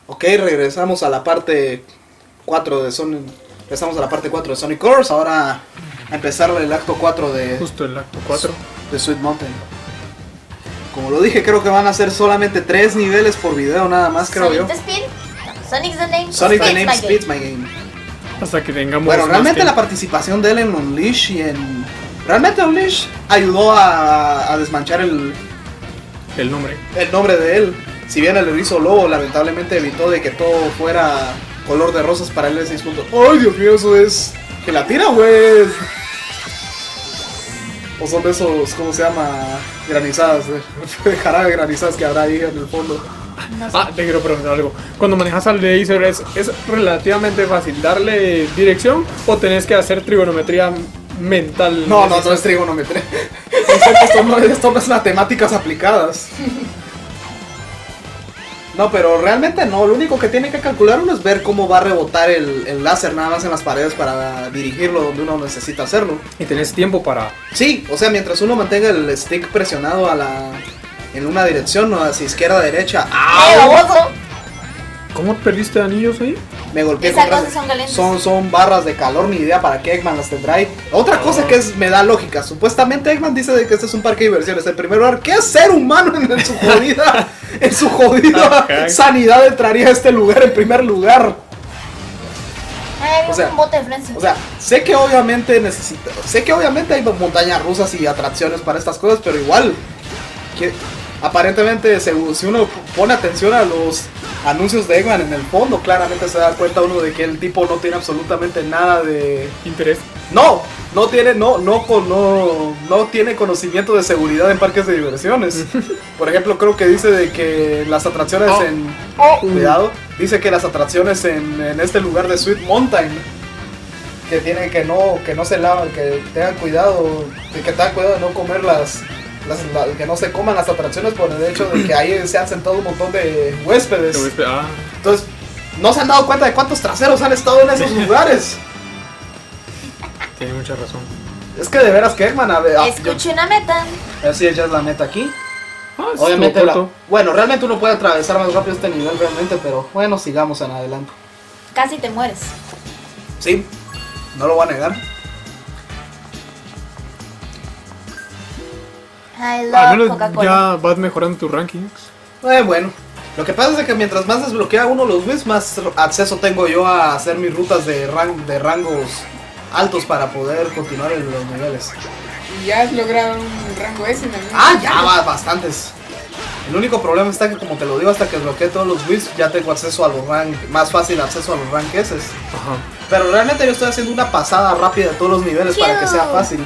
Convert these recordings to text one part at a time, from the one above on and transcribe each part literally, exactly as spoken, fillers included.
Ok, regresamos a la parte cuatro de Sonic. Regresamos a la parte cuatro de Sonic Colors. Ahora a empezar el acto cuatro de... Justo el acto cuatro. De Sweet Mountain. Como lo dije, creo que van a ser solamente tres niveles por video, nada más, creo Sonic yo. the Speed. Sonic the Name. Sonic the Speeds Name my Speeds My Game. Hasta que tengamos... Bueno, más realmente que- la participación de él en Unleash y en... Realmente Unleash ayudó a, a desmanchar el, El nombre. el nombre de él. Si bien el erizo lobo lamentablemente evitó de que todo fuera color de rosas para él seis puntos. ¡Ay, Dios mío! Eso es... ¡Gelatina, güey! O son de esos, ¿cómo se llama? Granizadas, de jarabe granizadas que habrá ahí en el fondo. No sé. Ah, te quiero preguntar algo. Cuando manejas al laser, ¿es, ¿es relativamente fácil darle dirección o tenés que hacer trigonometría mental? No, no, no es trigonometría. esto, no, esto no es matemáticas aplicadas. No, pero realmente no. Lo único que tiene que calcular uno es ver cómo va a rebotar el, el láser nada más en las paredes para dirigirlo donde uno necesita hacerlo. Y tenés tiempo para... Sí, o sea, mientras uno mantenga el stick presionado a la en una dirección, ¿no? Hacia izquierda, derecha. ¡Eh, ¡Au! baboso! ¿Cómo perdiste anillos ahí? Me golpeé Esas con cosas son calientes. son, son barras de calor, ni idea para qué Eggman las tendrá ahí. Otra cosa que es, me da lógica, supuestamente Eggman dice de que este es un parque de diversiones. El primer lugar, ¿qué ser humano en, en su jodida, en su jodida sanidad entraría a este lugar en primer lugar? Ay, había O sea, un bote de Francia. O sea, sé que obviamente necesita, sé que obviamente hay montañas rusas y atracciones para estas cosas, pero igual, que aparentemente se- si uno pone atención a los anuncios de Eggman en el fondo, claramente se da cuenta uno de que el tipo no tiene absolutamente nada de... Interés. No, no tiene, no, no, con- no, no tiene conocimiento de seguridad en parques de diversiones. Por ejemplo, creo que dice de que las atracciones Oh. en... Oh, Cuidado, dice que las atracciones en, en este lugar de Sweet Mountain, que tienen que no, que no se lavan, que tengan cuidado, de que tengan cuidado de no comer las, las, la- que no se coman las atracciones por el hecho de que ahí se han sentado un montón de huéspedes. Ah, Entonces, no se han dado cuenta de cuántos traseros han estado en esos lugares. tiene mucha razón. Es que de veras que Eggman, a ver, ah, yo- escuché una meta. así es, ya es la meta aquí. Ah, sí, Obviamente, estuvo la- corto. bueno, realmente uno puede atravesar más rápido este nivel realmente, pero bueno, sigamos en adelante. Casi te mueres. Sí, no lo voy a negar. I Al love menos Coca-Cola. ya vas mejorando tus rankings. Eh, bueno, lo que pasa es de que mientras más desbloquea uno los Wii's, más acceso tengo yo a hacer mis rutas de, ran- de rangos altos para poder continuar en los niveles. Y ya has logrado un rango S en algún Ah, ya momento. va, bastantes. El único problema está que, como te lo digo, hasta que desbloqueé todos los Wii's, ya tengo acceso a los rank, más fácil acceso a los rank S. Ajá. Pero realmente yo estoy haciendo una pasada rápida de todos los niveles para que sea fácil.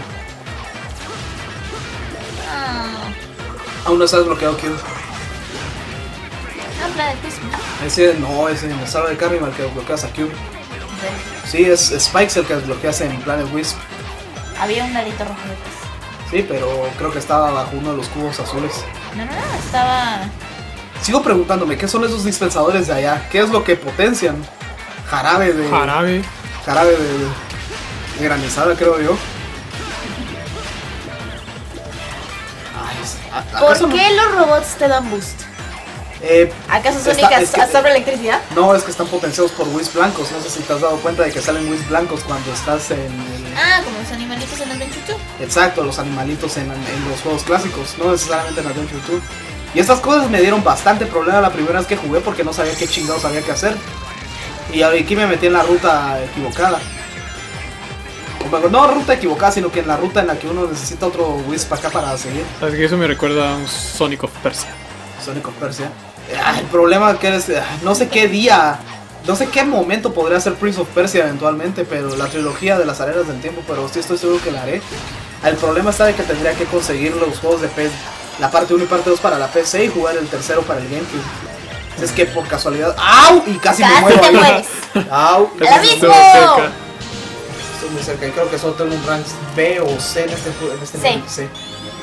Ah, Aún no está desbloqueado Q. habla de Christmas. Ese no, es en el Salo de Carnival que desbloqueas a Q. Sí, es Spikes el que desbloqueas en Planet Wisp. Había un ladito rojo detrás. Sí, pero creo que estaba bajo uno de los cubos azules. No, no, no, estaba... Sigo preguntándome, ¿qué son esos dispensadores de allá? ¿Qué es lo que potencian? Jarabe de... Jarabe. Jarabe de, de granizada, creo yo. Ay, es- ¿a- ¿Por acaso no- qué los robots te dan boost? Eh, ¿Acaso Está- Sonic es que- absorbe electricidad? no, es que están potenciados por Whis blancos. No sé si te has dado cuenta de que salen Whis blancos cuando estás en el... Ah, como los animalitos en Adventure dos. Exacto, los animalitos en, en los juegos clásicos, no necesariamente en Adventure dos. Y estas cosas me dieron bastante problema la primera vez que jugué porque no sabía qué chingados había que hacer. Y aquí me metí en la ruta equivocada. O mejor, no ruta equivocada, sino que en la ruta en la que uno necesita otro Wisp acá para seguir. Sabes que eso me recuerda a un Sonic of Persia. Sonic of Persia. Ah, el problema es que es, ah, no sé qué día, no sé qué momento podría ser Prince of Persia eventualmente, pero la trilogía de las arenas del tiempo, pero sí estoy seguro que la haré. El problema está de que tendría que conseguir los juegos de P S, la parte uno y parte dos para la P C y jugar el tercero para el GameCube. Es que por casualidad, ¡au! Y casi, me Casi muero te ahí. mueres. ¡Au! ¡El Estuvo abismo! cerca. Estoy muy cerca y creo que solo tengo un rank B o C en este, ju- en este C. nivel. C.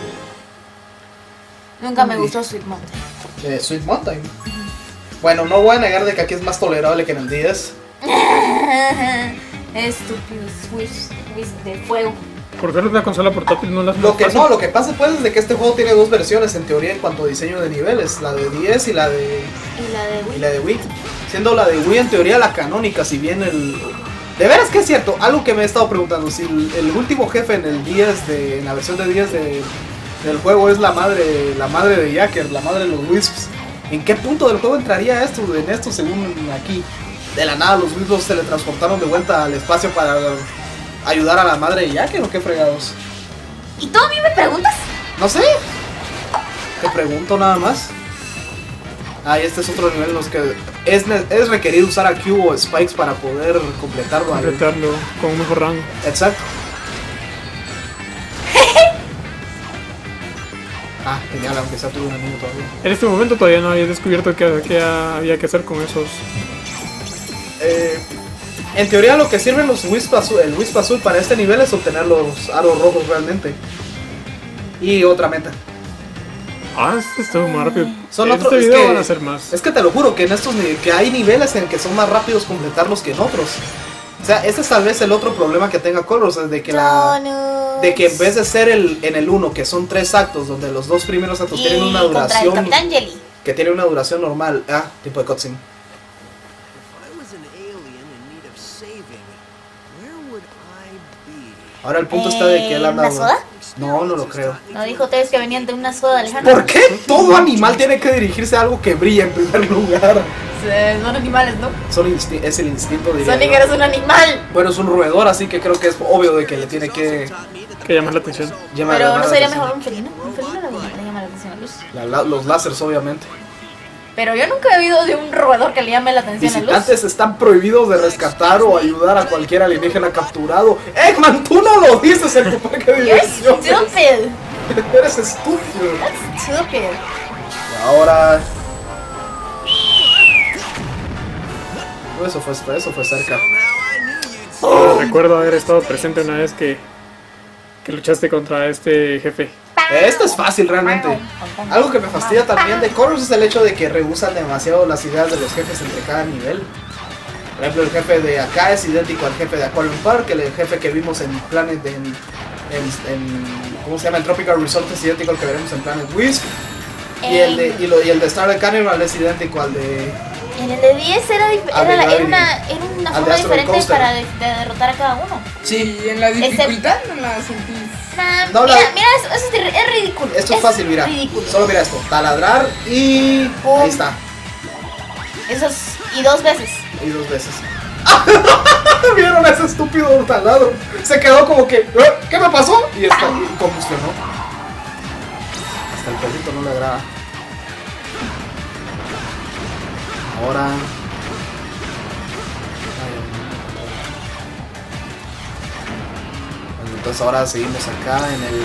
Nunca me Uy. gustó Sweet Mountain. Eh, Sweet Mountain. Bueno, no voy a negar de que aquí es más tolerable que en el diez. Estúpidos Wish, Wish de fuego. ¿Por qué la consola portátil no las Lo que no, lo que pasa pues es de que este juego tiene dos versiones en teoría en cuanto a diseño de niveles, la de diez y la de Y la de y Wii. la de Wii. Siendo la de Wii en teoría la canónica, si bien el... De veras que es cierto, algo que me he estado preguntando, si el, el último jefe en el diez de, en la versión de diez de, del juego es la madre, la madre de Jacker, la madre de los Wisps, ¿en qué punto del juego entraría esto? En esto según aquí, de la nada los Wisps se le transportaron de vuelta al espacio para ayudar a la madre de Jacker, ¿o qué fregados? ¿Y tú a mí me preguntas? No sé, te pregunto nada más. Ah, y este es otro nivel en los que es, es requerido usar a Q o Spikes para poder completarlo. ahí. Completarlo con un mejor rango. Exacto. Ah, genial, aunque sea tuve un amigo todavía. En este momento todavía no había descubierto qué, qué había que hacer con esos. Eh, en teoría lo que sirven los Wisp azul, el Wisp azul para este nivel es obtener los aros rojos realmente. Y otra meta. Ah, este está más rápido. Son en otro- este es video que- van a ser más. Es que te lo juro que en estos ni- que hay niveles en que son más rápidos completarlos que en otros. O sea, ese es tal vez el otro problema que tenga Colors, es de que la Donuts. de que en vez de ser el en el uno que son tres actos donde los dos primeros actos Y tienen una contra el duración Capitán Jelly. que tiene una duración normal, ah, tipo de cutscene. If I was an alien in need of saving, where would I be? Ahora el punto está de que él Eh, anda. ¿una soda? No, no lo creo. No dijo ustedes que venían de una soda, Alejandro. ¿Por qué todo animal tiene que dirigirse a algo que brilla en primer lugar? Eh, Son animales, ¿no? Son insti- es el instinto, diría Sonic yo. eres un animal. Bueno, es un roedor, así que creo que es obvio de que le tiene que Que llama la atención. llamar Pero llamar no la sería atención. mejor un felino. Un felino le le llama la atención a Luz. La- la- los láseres, obviamente. Pero yo nunca he oído de un roedor que le llame la atención a Luz. Visitantes están prohibidos de rescatar o ayudar a cualquier alienígena capturado. Eggman, tú no lo dices en tu parque de You're diversiones. stupid. Eres estúpido. That's stupid. Y ahora... Oh, Eso fue, eso fue cerca. Ahora recuerdo haber estado presente una vez que, que luchaste contra este jefe. Esto es fácil realmente. Algo que me fastidia también de Colors es el hecho de que rehusan demasiado las ideas de los jefes entre cada nivel. Por ejemplo, el jefe de acá es idéntico al jefe de Aquarium Park, el jefe que vimos en Planet en, en, en ¿cómo se llama? En Tropical Resort es idéntico al que veremos en Planet Wisp. Y el de, y, lo, y el de Star Carnival es idéntico al de... En el de diez era, dif- Al era, de la- era Gravity. una, era una Al de forma Asteroid diferente Coaster. para de, de derrotar a cada uno. Sí, y en la dificultad no la sentís. Nah, No, mira, la- mira, eso, eso es, ri- es ridículo. Esto es fácil, mira. Ridículo. Solo mira esto. Taladrar y... Pum. Ahí está. Eso es, y dos veces. Y dos veces. ¿Vieron ese estúpido taladro? Se quedó como que... "¿Eh? ¿Qué me pasó?" Y está, y combustionó. Hasta el perrito no le agrada. Ahora... Bueno, entonces ahora seguimos acá en el...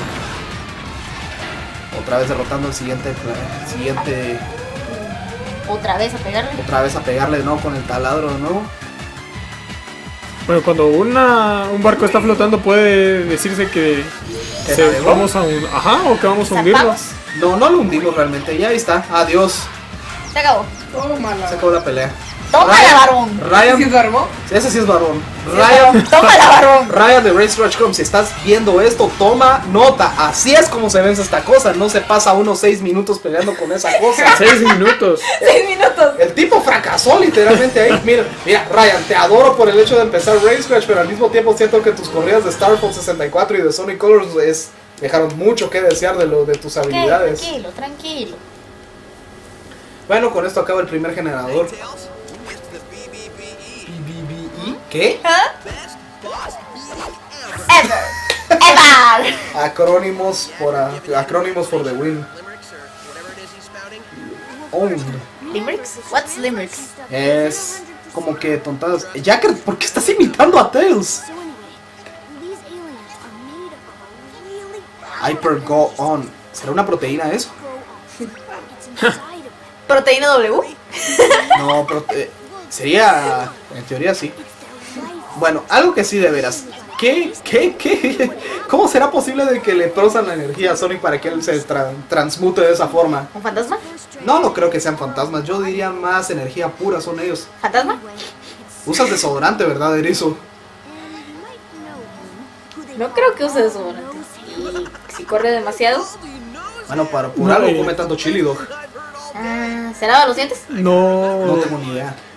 Otra vez derrotando al siguiente... El siguiente... Otra vez a pegarle. Otra vez a pegarle de nuevo con el taladro de nuevo. Bueno, cuando una, un barco está flotando puede decirse que ¿Que se- navegó? vamos a un, ajá, o que vamos a hundirlo. ¿Zapamos? No, no lo hundimos realmente. Ya ahí está. Adiós. Se acabó. Tómala. Se acabó la pelea. Tómala, Ryan- varón. Ryan... ¿Sí es barbón? Sí, ese sí es varón. Sí, Ryan... varón. Tómala, varón. Ryan de Race Rush Com, si estás viendo esto, toma nota. Así es como se vence esta cosa. No se pasa unos seis minutos peleando con esa cosa. Seis minutos. Seis minutos. El tipo fracasó literalmente ahí. Mira, mira, Ryan, te adoro por el hecho de empezar Race Rush, pero al mismo tiempo siento que tus corridas de Star Fox sesenta y cuatro y de Sonic Colors es, dejaron mucho que desear de lo de tus Ok, habilidades. tranquilo, tranquilo. Bueno, con esto acaba el primer generador. Tails, with the B B B E. B B B E. ¿Qué? ¿Ah? Best boss beating ever. Ever. Ever. Acrónimos por a- acrónimos for the win. Limericks or whatever it is he's spouting. Oh. Limericks? What's limericks? Es como que tontadas. Jacker, ¿por qué estás imitando a Tails? So anyway, these aliens are made of a really Hyper Go On. ¿Será una proteína eso? it's inside of them. ¿Proteína W? No, pero eh, sería. En teoría sí. It's their life. Bueno, algo que sí de veras. ¿Qué? ¿Qué? ¿Qué? ¿Cómo será posible de que le trozan la energía a Sonic para que él se tra- transmute de esa forma? ¿Un fantasma? No, no creo que sean fantasmas. Yo diría más energía pura son ellos. ¿Fantasma? Usas desodorante, ¿verdad, Erizo? And you might know who they No are. creo que use desodorante. Y si corre demasiado. Bueno, para por No, algo eh. come tanto chili dog. Ah, ¿se lava los dientes? No. No tengo ni idea.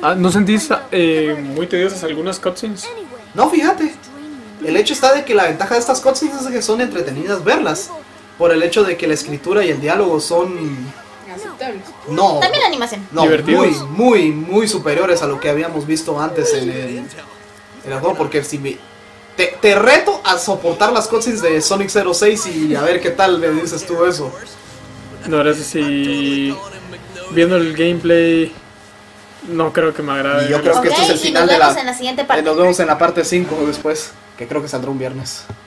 Ah, ¿no sentís eh, muy tediosas algunas cutscenes? No, fíjate. El hecho está de que la ventaja de estas cutscenes es que son entretenidas verlas. Por el hecho de que la escritura y el diálogo son... Aceptables. No, También la animación. no, Divertidos. muy, muy, muy superiores a lo que habíamos visto antes en el, en el juego. Porque si me, te, te reto a soportar las cutscenes de Sonic cero seis y a ver qué tal me dices tú eso. No, ahora sí, sí, viendo el gameplay, no creo que me agrade. Y yo creo que Ok, este es el y final nos de vemos la... en la siguiente Eh, parte. Nos vemos en la parte cinco después, que creo que saldrá un viernes.